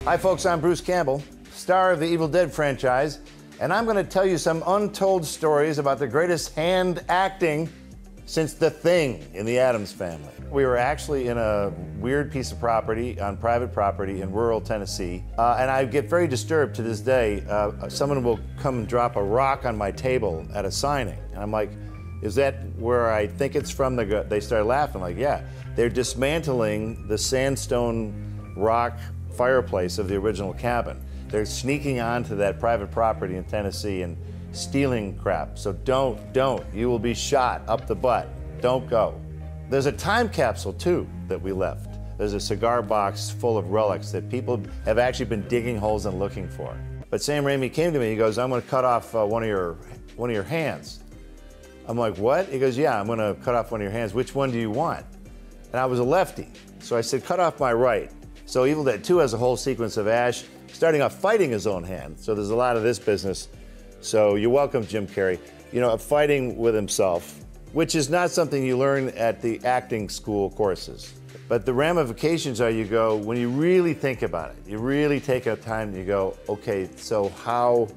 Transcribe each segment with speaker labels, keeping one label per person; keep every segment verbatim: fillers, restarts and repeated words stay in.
Speaker 1: Hi folks, I'm Bruce Campbell, star of the Evil Dead franchise, and I'm going to tell you some untold stories about the greatest hand acting since The Thing in the Addams Family. We were actually in a weird piece of property, on private property in rural Tennessee, uh, and I get very disturbed to this day. Uh, someone will come and drop a rock on my table at a signing, and I'm like, is that where I think it's from? They start laughing, like, yeah. They're dismantling the sandstone rock fireplace of the original cabin. They're sneaking onto that private property in Tennessee and stealing crap. So don't, don't. You will be shot up the butt. Don't go. There's a time capsule, too, that we left. There's a cigar box full of relics that people have actually been digging holes and looking for. But Sam Raimi came to me, he goes, I'm gonna cut off uh, one of your, one of your hands. I'm like, what? He goes, yeah, I'm gonna cut off one of your hands. Which one do you want? And I was a lefty. So I said, cut off my right. So Evil Dead two has a whole sequence of Ash starting off fighting his own hand. So there's a lot of this business. So you're welcome, Jim Carrey. You know, fighting with himself, which is not something you learn at the acting school courses. But the ramifications are, you go, when you really think about it, you really take a time and you go, okay, so how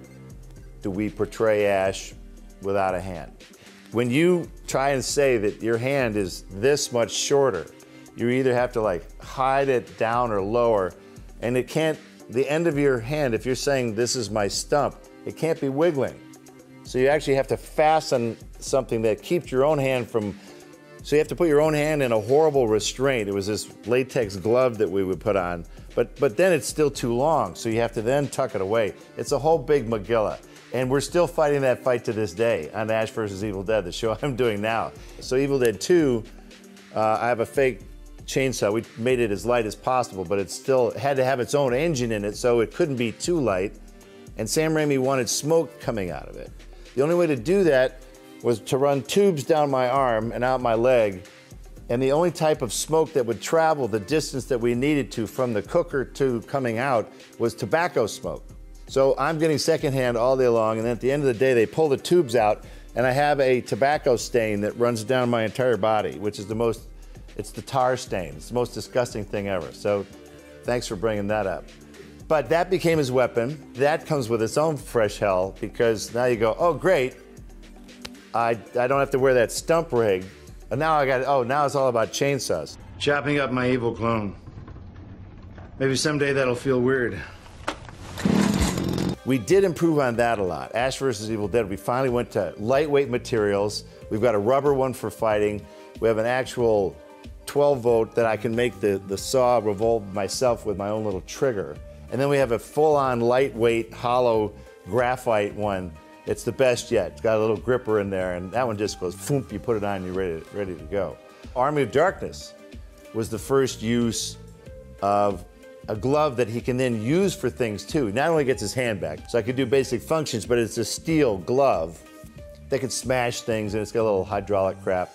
Speaker 1: do we portray Ash without a hand? When you try and say that your hand is this much shorter, you either have to like hide it down or lower, and it can't, the end of your hand, if you're saying this is my stump, it can't be wiggling. So you actually have to fasten something that keeps your own hand from, so you have to put your own hand in a horrible restraint. It was this latex glove that we would put on, but, but then it's still too long, so you have to then tuck it away. It's a whole big Megillah. And we're still fighting that fight to this day on Ash versus Evil Dead, the show I'm doing now. So Evil Dead two, uh, I have a fake chainsaw. We made it as light as possible, but it still had to have its own engine in it, so it couldn't be too light. And Sam Raimi wanted smoke coming out of it. The only way to do that was to run tubes down my arm and out my leg, and the only type of smoke that would travel the distance that we needed to from the cooker to coming out was tobacco smoke. So I'm getting secondhand all day long, and then at the end of the day, they pull the tubes out, and I have a tobacco stain that runs down my entire body, which is the most, it's the tar stain. It's the most disgusting thing ever. So thanks for bringing that up. But that became his weapon. That comes with its own fresh hell, because now you go, oh, great. I, I don't have to wear that stump rig. And now I got, oh, now it's all about chainsaws. Chopping up my evil clone. Maybe someday that'll feel weird. We did improve on that a lot. Ash versus Evil Dead, we finally went to lightweight materials. We've got a rubber one for fighting. We have an actual twelve volt that I can make the, the saw revolve myself with my own little trigger. And then we have a full-on lightweight, hollow graphite one. It's the best yet. It's got a little gripper in there, and that one just goes, foomp, you put it on, and you're ready to, ready to go. Army of Darkness was the first use of a glove that he can then use for things too. Not only gets his hand back, so I could do basic functions, but it's a steel glove that can smash things, and it's got a little hydraulic crap.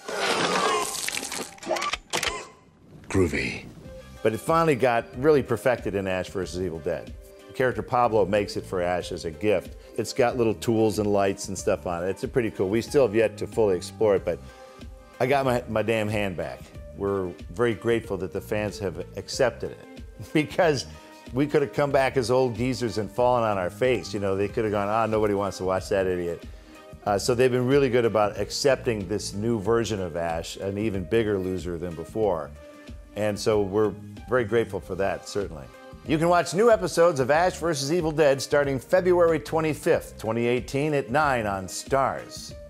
Speaker 1: Groovy. But it finally got really perfected in Ash versus Evil Dead. The character Pablo makes it for Ash as a gift. It's got little tools and lights and stuff on it. It's a pretty cool. We still have yet to fully explore it, but I got my, my damn hand back. We're very grateful that the fans have accepted it. Because we could have come back as old geezers and fallen on our face. You know, they could have gone, ah, nobody wants to watch that idiot. Uh, so they've been really good about accepting this new version of Ash, an even bigger loser than before. And so we're very grateful for that, certainly. You can watch new episodes of Ash versus Evil Dead starting February twenty-fifth, twenty eighteen at nine on Starz.